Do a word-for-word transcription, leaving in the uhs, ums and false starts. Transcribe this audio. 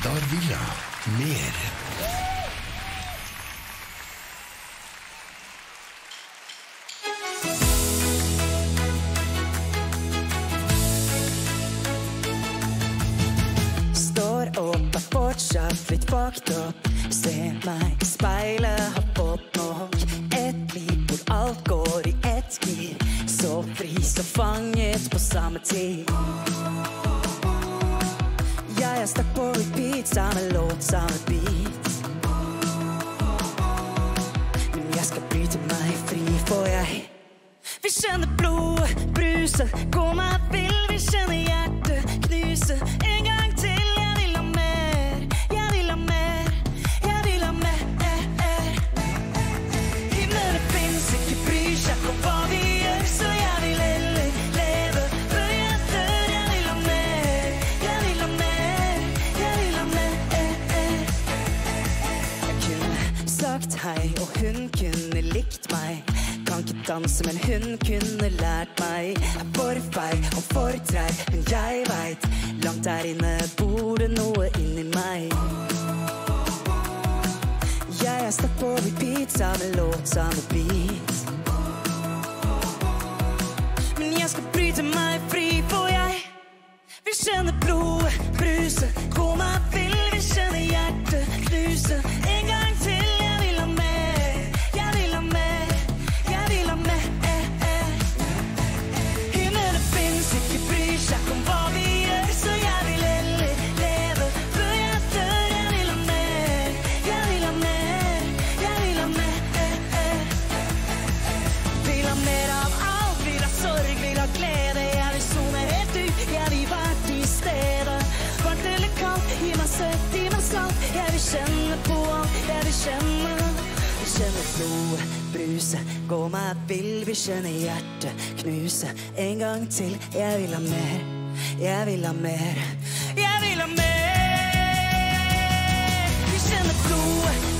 Vidar Villa. Mer. Står opp, er fortsatt litt vakt opp. Se meg i speilet, har fått nok. Et liv hvor alt går i ett gir. Så fri, så fanget på samme tid. Jeg er stakk på repeat, samme låt, samme beat. Men jeg skal bryte meg fri, for jeg vil kjenne blodet bruse. Gå meg vill, vil kjenne hjertet knuse. En gang til, jeg vil ha mer. Jeg vil ha mer, jeg vil ha mer. Himmelen finnes ikke, bryr seg om hva vi gjør. Så jeg vil heller leve før jeg dør. Jeg vil ha mer, jeg vil ha mer. Jeg vil ha mer. Jeg kunne sagt hei, og hun kunne likt meg. Kan ikke danse, men hun kunne lært meg. Jeg er for feig og for treg, men jeg vet langt der inne bor det noe inni meg. Jeg er stakk på repeat, samme låt, samme beat. Men jeg skal bryte meg fri, for jeg vil kjenne blodet bruse. Gå meg vill, vil kjenne hjertet knuse. En gang til, jeg vil ha mer. Jeg vil ha mer, jeg vil ha mer. Himmelen finnes ikke, bryr seg om hva vi gjør. Så jeg vil heller leve før jeg dør. Jeg vil ha mer, jeg vil ha mer. Jeg vil ha mer. Vil ha mer av alt, vil ha sorg, vil ha glede. Jeg vil zone helt ut, jeg vil være til stede. Varmt eller kaldt, gi meg søtt, gi meg salt. Jeg vil kjenne på alt, jeg vil kjenne. Vil kjenne blodet bruse, gå meg vill, vil kjenne hjertet knuse. En gang til, jeg vil ha mer, jeg vil ha mer. Jeg vil ha mer. Vil kjenne blodet